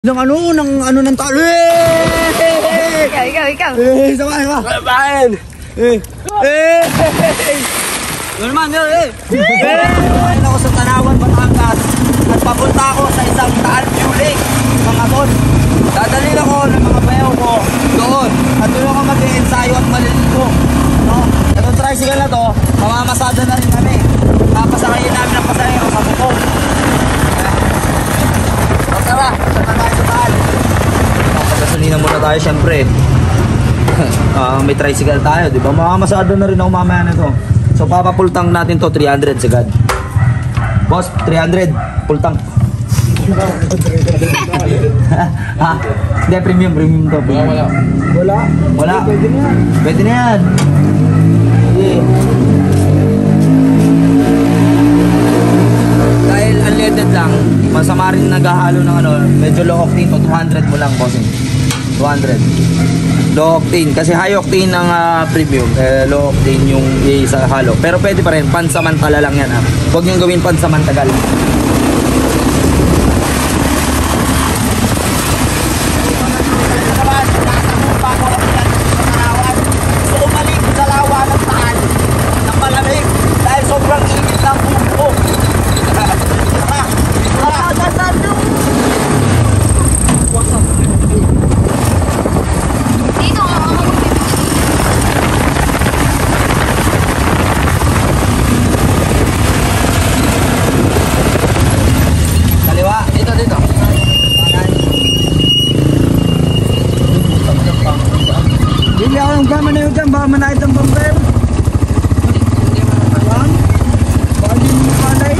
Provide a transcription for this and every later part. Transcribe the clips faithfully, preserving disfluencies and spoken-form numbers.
Ng ano, ng ano ng talo. Eh! Ikaw, ikaw, ikaw. Eh, sabay ka. Babain! Eh! Eh! Ano naman, eh! Eh! Ayun ako sa Tanawan, Batangas. At papunta ako sa isang Taal View Lake, mga tol. Dadalhin ako ng mga bayaw ko doon. At doon ako mag-i-ensayo at maliligo. No? Itong tricycle na to, mamamasada na rin kami. Papasakayin namin ang pasahero sa bukong. Tara, tara tayo sa Taal. Pagkasalina muna tayo, syempre. uh, may tricycle tayo, di ba? Mamamasada na rin ako mamaya na to. So papapultang natin to three hundred sagad. Boss, three hundred pultang. Ha? Hindi, premium, premium to. Premium. Wala, wala. Wala? Pwede na yan. Pwede na yan. Sige. Dahil unleaded lang, masama rin naghahalo ng ano, medyo low octane to, two hundred mo lang, bossing. two hundred. Low octane, kasi high octane ang uh, premium, eh, low octane yung isa halo. Pero pwede pa rin, pansamantala lang yan ha. Huwag niyong gawin pansamantagal. So umalik sa lawa ng Taal ng malamig dahil sobrang init ng buko. Dito ako ako. Kaliwa, dito, dito. Hindi ako ng gama na yun dyan, baka manahit ang bumper. Alam? Baka hindi mo palay.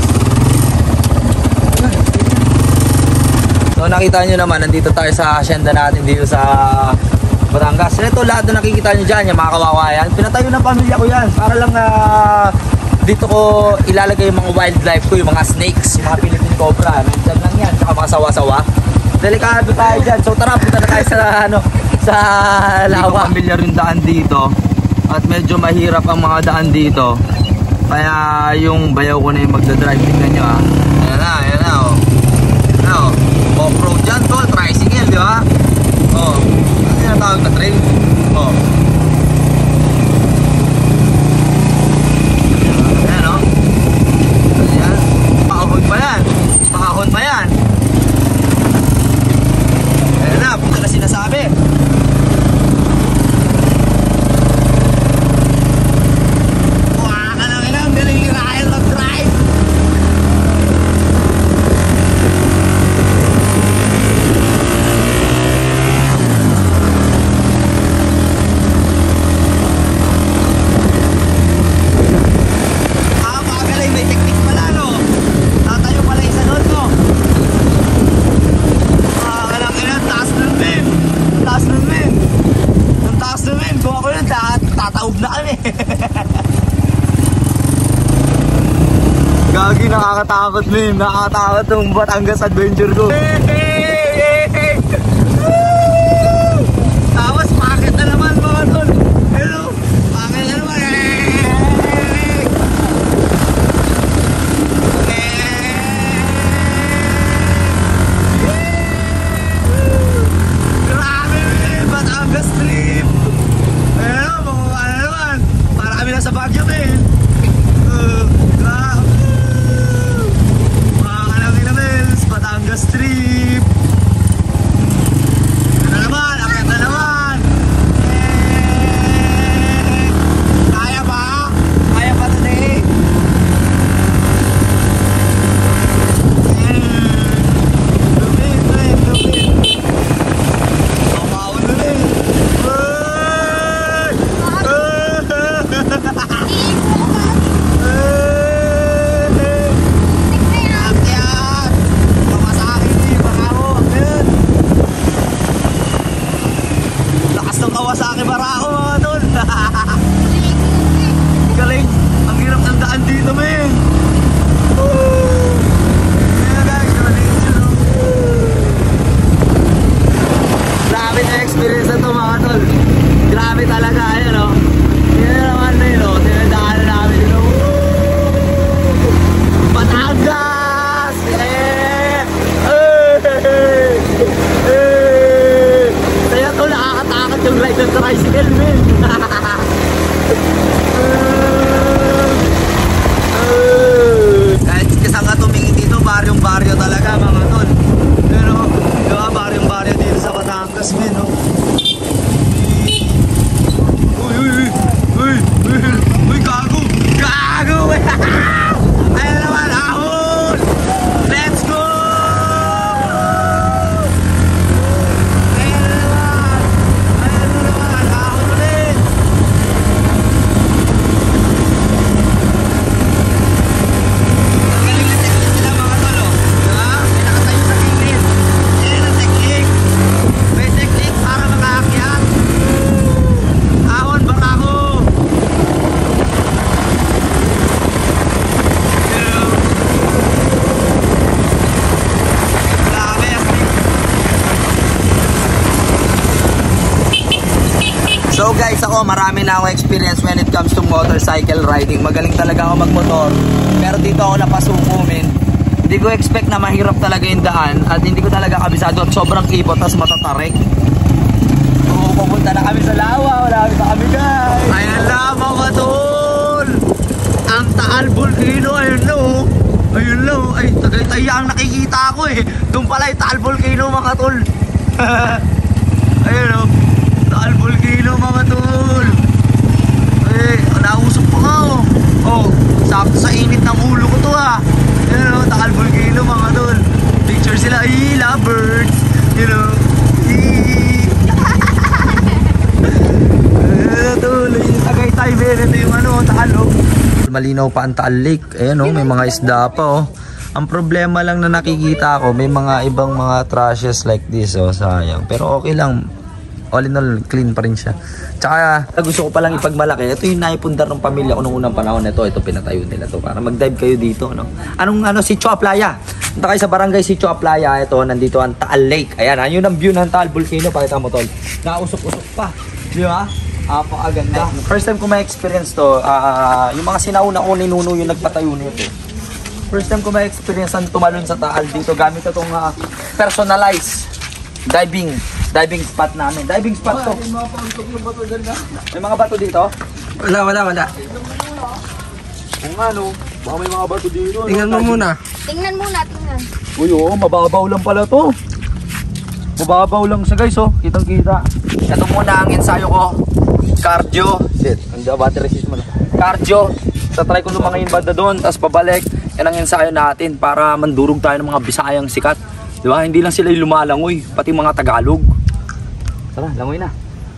So nakita nyo naman, nandito tayo sa hacienda natin dito sa Batangas. Ito lahat na nakikita nyo dyan, yung mga kawawa yan. Pinatayo ng pamilya ko yan para lang uh, dito ko ilalagay yung mga wildlife ko, yung mga snakes, yung mga Philippine cobra. Nandyan lang yan, saka mga sawa-sawa. Delikado tayo dyan. So tara, punta na tayo sa ano, sa lawa. Hindi ko pamilya rin daan dito at medyo mahirap ang mga daan dito. Kaya yung bayaw ko na yung magdadrive. Tignan nyo ha. Ayan na, ayan na oh. Ayan na oh. Off-road dyan tol, tricycle, di ba? Oh, ano yung tawag na trail? Oh. Ayan oh. Ayan. Pakahon pa yan. Pakahon pa yan. Ayan na, punta na sinasabi. Wah, ka lang ilang, galing kinahin mag-drive. Gagi, nakakatakot min. Nakakatakot yung Batangas adventure ko. Hey, hey, hey, hey. Tapos pakit na naman mga tol. Hello, pakit na naman. Hey, grabe min, Batangas trip. Hello, bumaba na naman. Para kami nasa Baguio min. Uh, grabe. Batangas trip. So guys, ako marami na akong experience when it comes to motorcycle riding. Magaling talaga ako magmotor. Pero dito ako napasuko, men. Hindi ko expect na mahirap talaga yung daan. At hindi ko talaga kabisado at sobrang kipot. Tapos matatarik. So pupunta na kami sa lawa. Wala kami sa kami guys. Ayan na mga tol. Ang Taal Volcano. Ayun na oh. Ayun na oh. Ay, Tagaytay ang nakikita ko eh. Doon pala yung Taal Volcano mga tol. Ayun oh. Taal Volcano mga tol. Eh, nausok pa nga oh. Oh, sakto sa init ng ulo ko to ha. Ayun oh, Taal Volcano mga tol. Picture sila, ay, lovebirds. You know. Ayun tol, yung Tagaytay men. Ito yung ano, Taal oh. Malinaw pa ang Taal Lake. Ayan oh, may mga isda pa oh. Ang problema lang na nakikita ko, may mga ibang mga trashes like this oh, sayang. Pero okay lang. All in all, clean pa rin siya. Tsaka, gusto ko palang ipagmalaki. Ito yung naipundar ng pamilya ko nung unang panahon. Ito, ito pinatayo nila to para mag-dive kayo dito. No? Anong ano, Sitio Aplaya. Punta kayo sa barangay Sitio Aplaya. Ito, nandito ang Taal Lake. Ayan, yun ang view ng Taal Volcano. Pakita mo tol. Nausok-usok pa. Di ba? Apakaganda. First time ko ma-experience to, uh, yung mga sinauna ko ninuno yung nagpatayo nito. First time ko ma-experience ang tumalon sa Taal dito gamit itong uh, personalized diving diving spot namin. Diving spot to. May mga bato dito? Wala, wala, wala. Kung ano, baka may mga bato dito. Tingnan mo muna. Tingnan muna, tingnan. Uy, oo, mababaw lang pala to. Mababaw lang siya guys, oh. Kitang kita. Ito muna ang ensayo ko. Cardio. Shit, hindi ako battery system. Cardio. Sa try ko lumangayin banda doon, tapos pabalik. Yan ang ensayo natin para mandurog tayo ng mga Bisayang sikat. Di ba? Hindi lang sila yung lumalangoy, pati mga Tagalog. Tara, langoy na.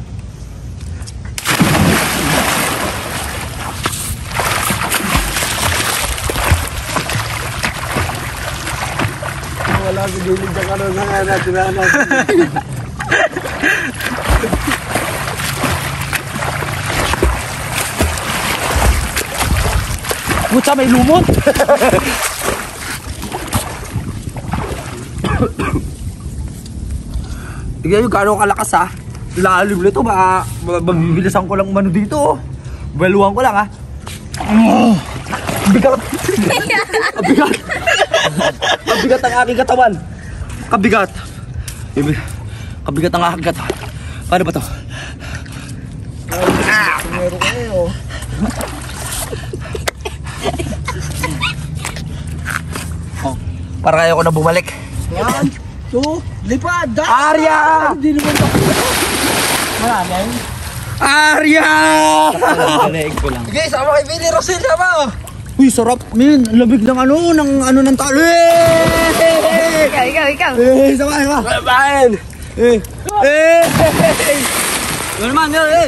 Wala, gidilig ka ka rin na natin na natin. Putsa, may lumot! Tignan yung gano'ng kalakas ha. Lalim nito, baka mabibilisan ko lang umano dito oh. Baluhan ko lang ha. Oh, bigat. Kabigat. Kabigat ang aking katawan. Kabigat. Kabigat ang aking katawan. Paano ba to? Ah! Meron kayo. Oh, para kayo ko na bumalik. One, two, lipad! Arya! Hindi naman ako. Maraming. Arya! Sige, sama kay Billy Rosel ba? Uy, sarap min. Labig ng ano, ng ano ng talo. Ikaw, ikaw, ikaw. Eh, sama ka. Babain. Eh. Eh. Ano naman, eh.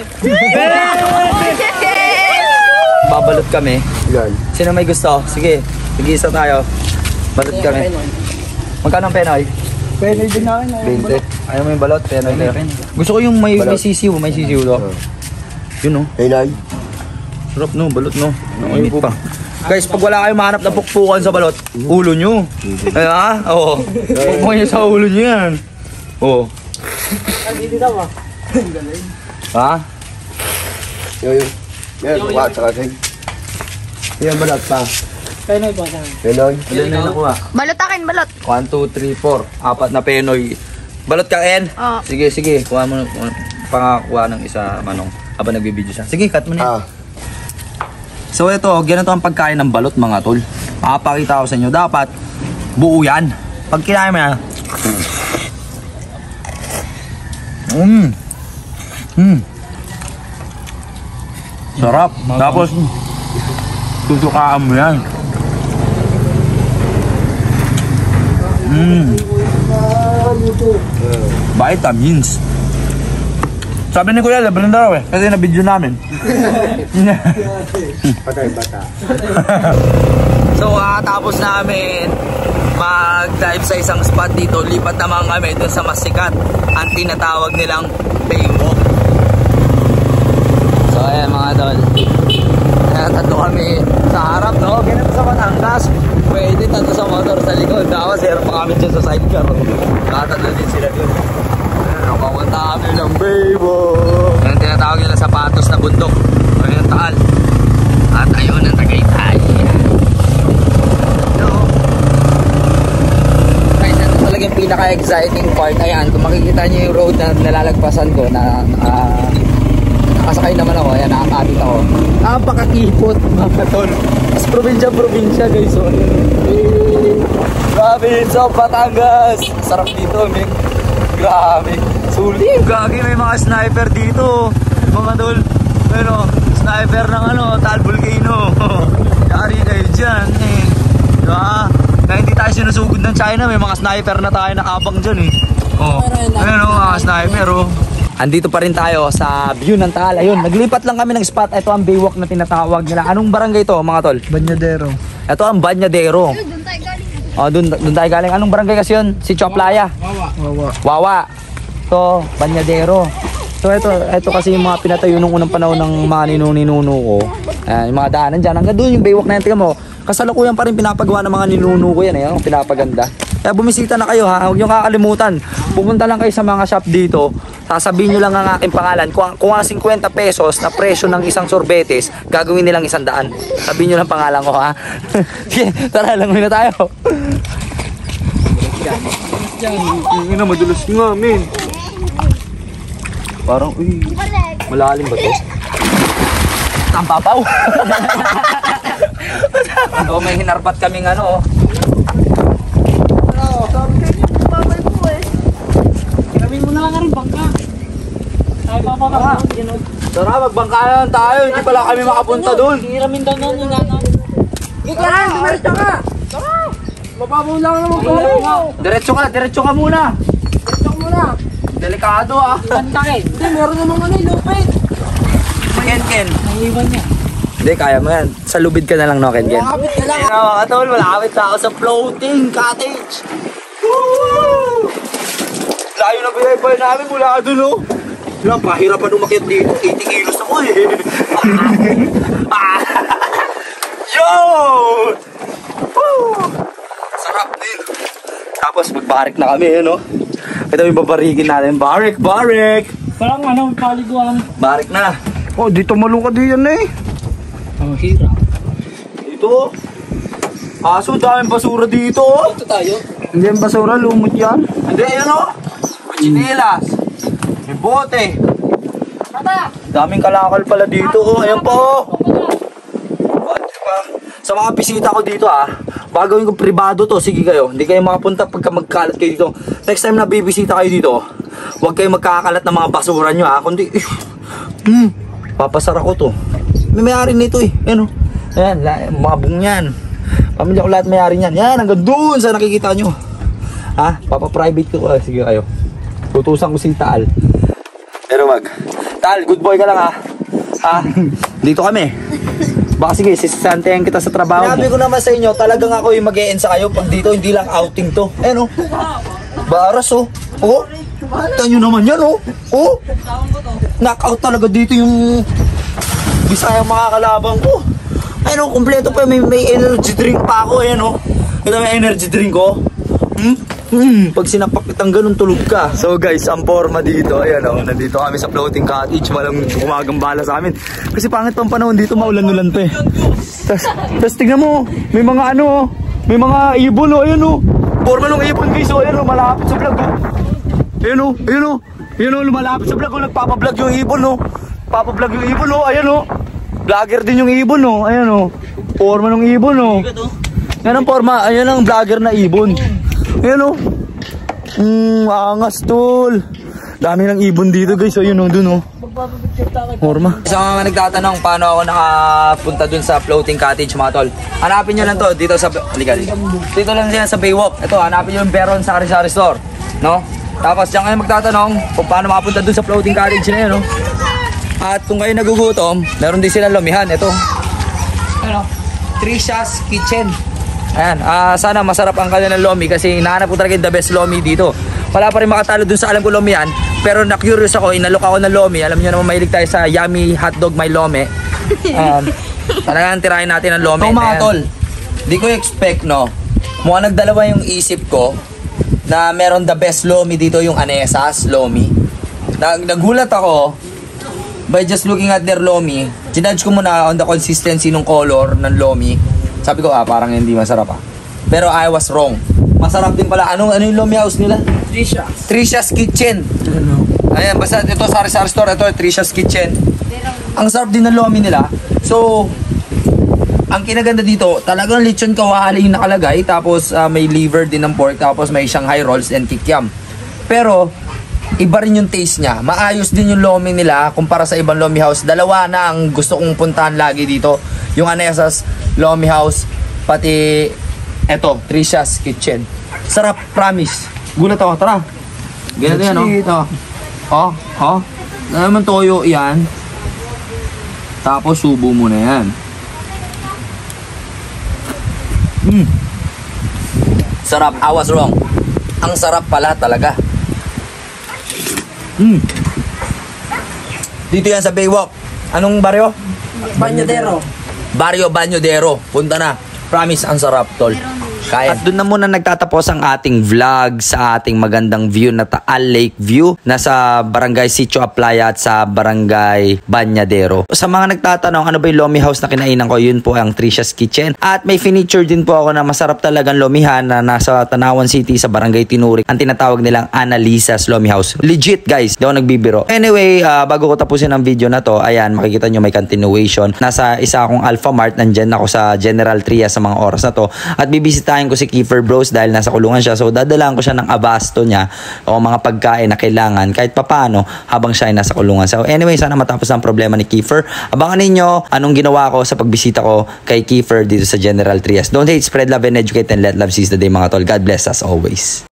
Babalot kami. Yan. Sino may gusto? Sige, sige-isa tayo. Balot kami. Magkano ang penoy? Pwede din namin. twenty. Ayaw mo yung balot? Penoy tayo. Gusto ko yung may, may sisiw. May sisiw do. Yun oh. Penoy. Sarap no, balot no. Nanginit pa. Guys, pag wala kayong mahanap na pukpukan sa balot, ulo nyo. Ay ha? Oo. Pukpukan nyo sa ulo nyo yan. Oo. Dito daw ah. Ha? Yo, yo. Meron ko at saka sing. Yan balat pa. Penoy pa sa. Penoy. Ilan na yung nakuha? Balot akin, balot. one, two, three, four. Apat na penoy. Balot ka, En? Oo. Sige, sige. Kuha mo, pangakuha ng isa, manong. Habang nagbibideo siya. Sige, cut mo na. Ah. So ito, ganito ang pagkain ng balot mga tol. Makapakita ko sa inyo. Dapat, buo yan. Pag kinain mo yan. Mmm. Mmm. Sarap. Tapos, tutukaan mo yan. Mmm. Vitamins. Sabi ni Kuya, laban na daw eh. Kasi na-video namin. Patay bata. So, tapos namin mag-dive sa isang spot dito. Lipat naman kami dun sa mas sikat. Ang tinatawag nilang Baywalk. So, ayan mga tol. Ayan, tatlo kami sa harap, no? Ganito sa Batangas. Pwede tatlo sa motor sa likod. Tapos, meron pa kami dyan sa sidecar. Katatlo din sila dun. Nakawanta kami ng Baywalk. Ayan, tinatawag nila sa bundok. Ayun ang Taal. At ayun ang Tagaytay. No. Guys, ito talaga yung pinaka-exciting part. Ayan, kung makikita nyo yung road na nalalagpasan ko na uh, nakasakay naman ako. Ayan, nakakabit ako. Napakakipot mga tol. Mas probinsya-probinsya guys. So, province of Batangas. Sarap dito, men. Grabe. Sulit. Gagi, may mga sniper dito. Mga tol. Ano, sniper ng ano, Taal Volcano. Yari kayo dyan eh. Diba? Kaya hindi tayo sinusugod ng China. May mga sniper na tayo nakabang dyan eh. Oh. Ayun o, mga sniper oh. Andito pa rin tayo sa view ng Taal. Ayun, naglipat lang kami ng spot. Ito ang baywalk na tinatawag nila. Anong barangay to mga tol? Banyadero. Ito ang Banyadero. Doon tayo galing. Oh, dun, dun tayo galing. Anong barangay kasi yun? Si Choplaya. Wawa. Wawa. Wawa. So, Banyadero. So, ito, ito kasi yung mga pinatayo nung unang panahon ng mga ninuno ko. Ayan, yung mga daanan dyan. Hanggang doon yung baywalk na yan. Tingnan mo, kasalukuyan pa rin pinapagawa ng mga ninuno ko yan. Ayan, pinapaganda. Kaya bumisita na kayo ha. Huwag nyo kakalimutan. Pupunta lang kayo sa mga shop dito. Sasabihin nyo lang ang aking pangalan. Kung, kung ang fifty pesos na presyo ng isang sorbetes, gagawin nilang isang daan. Sabihin nyo lang pangalan ko ha. Sige, tara lang muna tayo. Hindi na madulas nga, men. Parang, uy, malalim ba to? Ang papaw. So, may hinarpat kaming ano. Gawin mo na nga rin bangka. Ay, papa ka. Tara, magbangkayan tayo. Hindi pala kami makapunta doon. Hiramin daw noon yung ano. Tara, diretso ka. Tara. Mababaw lang naman ko. Diretso ka, diretso ka muna. Diretso ka muna. Delikado ah. Banta eh. Hindi, meron namang ano yung lupit. Ken, Ken. Ang iwan niya. Hindi, kaya mo yan. Sa lubid ka na lang, no, Ken, Ken? Makapit ka lang. Ayun na mga tol, malapit na ako sa floating cottage. Woo! Layo na binayabay namin mula ka dun, oh. Wala, pahirapan umakyat dito. eighty kilos ako eh. Yun! Woo! Sarap din. Tapos magbarik na kami, ano? Ito yung babarikin natin. Barik, barik! Parang ano, paliguan. Barik na. Oh, dito malungkad yan eh. Ang hira. Dito. Aso, daming basura dito. oh. Ito tayo. Hindi yung basura, lumot yan. Hindi, ayun o. May chinelas. May bote. Daming kalakal pala dito. Oh. Ayan po. Oh. Oh, diba? Sa mga bisita ko dito ah, bagawin ko privado to. Sige kayo. Hindi kayo makapunta pagka magkalat kayo dito. Next time na bibisita kayo dito, huwag kayo magkakalat ng mga basura nyo ha. Kundi, eh, hmm, papasara ko to. May mayari nito eh. Ayan o. Ayan, mga bung yan. Pamilya ko lahat mayari niyan. Yan, hanggang doon sa nakikita nyo. Ha? Papa-private ko. Ah, sige kayo. Tutusan ko si Taal. Pero wag. Taal, good boy ka lang ha. Ha? Dito kami. Baka sige, sisisantayan kita sa trabaho mo. Sinabi ko naman sa inyo, talagang ako yung mag-e-end sa kayo pag dito, hindi lang outing to. Ayan o. Baras o. Oh. Kita nyo naman yan o. Oh. Knockout talaga dito yung Bisayang mga kalabang ko. Ayun o, kompleto pa. May, may energy drink pa ako. Ayan o. Ito may energy drink ko. Hmm? Hmm. Pag sinapak kitang ganun, tulog ka. So guys, ang forma dito. Ayan o. Nandito kami sa floating cottage. Walang gumagambala sa amin. Kasi pangit pang panahon dito, maulan-ulan pa eh. Tapos, tapos tignan mo. May mga ano. May mga ibon o. Ayan o. Forma ng ibon guys o. Ayan o. Malapit sa vlog o. Ayan o. Ayan o. Ayan o. Lumalapit sa vlog o. Nagpapablog yung ibon o. Papablog yung ibon o. Ayan o. Vlogger din yung ibon o. Ayan o. Forma ng ibon o. Yan ang forma. Ayan ang vlogger na ibon. Ayan o. Hmm, angas tol. Dami ng ibon dito guys. Ayun o, dun o. Forma. Sa mga nagtatanong paano ako nakapunta dun sa floating cottage mga tol. Hanapin nyo lang to dito sa... Halika, dito lang siya sa Baywalk. Ito, hanapin nyo yung Beron sa Sari-Sari Store. No? Tapos dyan kayo magtatanong kung paano makapunta dun sa floating cottage na yun. No? At kung kayo nagugutom, meron din silang lomihan. Ito. Ano? Trisha's Kitchen. Ayan, uh, sana masarap ang kanilang lomi kasi hinahanap ko talaga yung the best lomi dito. Wala pa rin makatalo dun sa alam ko lomi yan. Pero na-curious ako, inalok ako ng lomi. Alam niyo naman mahilig tayo sa yummy hotdog may lomi. Um, talagang tirahin natin ang lomi. So mga tol, di ko expect no, mukhang nagdalawa yung isip ko na meron the best lomi dito yung Anesas lomi. Nag nagulat ako by just looking at their lomi, ginudge ko muna on the consistency ng color ng lomi. Sabi ko, ah, parang hindi masarap ah. Pero I was wrong. Masarap din pala. Anong, ano yung lomi house nila? Trisha. Tricia's Kitchen. Ayan, basta ito sa Sari Store, ito Tricia's Kitchen. Ang sarap din ng lomi nila. So, ang kinaganda dito, talagang lechon kawali yung nakalagay. Tapos uh, may liver din ng pork. Tapos may Shanghai rolls and kikiam. Pero, iba rin yung taste niya. Maayos din yung lomi nila kumpara sa ibang lomi house. Dalawa na ang gusto kong puntahan lagi dito. Yung Anesas Lomi House, pati eto, Tricia's Kitchen. Sarap, promise. Gulat ako, tara. Ganito yan, oh. Ito. Oh, oh. Ano naman toyo yan. Tapos subo mo na yan. Mm. Sarap, I was wrong. Ang sarap pala talaga. Mm. Dito yan sa Baywalk. Anong baryo? Banyadero. Barrio Bañodero. Punta na. Promise, ang sarap, tol. Kaya. At doon na muna nagtatapos ang ating vlog sa ating magandang view na Taal Lake View. Nasa Barangay Sitio Aplaya at sa Barangay Bañadero. Sa mga nagtatanong, ano ba yung lomi house na kinainan ko? Yun po ang Tricia's Kitchen. At may finiture din po ako na masarap talagang lomihan na nasa Tanawan City sa Barangay Tinurik. Ang tinatawag nilang Annalisa's Lomi House. Legit, guys. Di ako nagbibiro. Anyway, uh, bago ko tapusin ang video na to, ayan, makikita nyo may continuation. Nasa isa akong Alpha Mart. Nandyan ako sa General Trias sa mga oras na to. At bibisitahin ko si Kiefer Bros dahil nasa kulungan siya. So, dadalaan ko siya ng abasto niya o mga pagkain na kailangan kahit papano habang siya ay nasa kulungan. So, anyway, sana matapos ang problema ni Kiefer. Abangan ninyo anong ginawa ko sa pagbisita ko kay Kiefer dito sa General Trias. Don't hate, spread love, and educate, and let love seize the day, mga tol. God bless us always.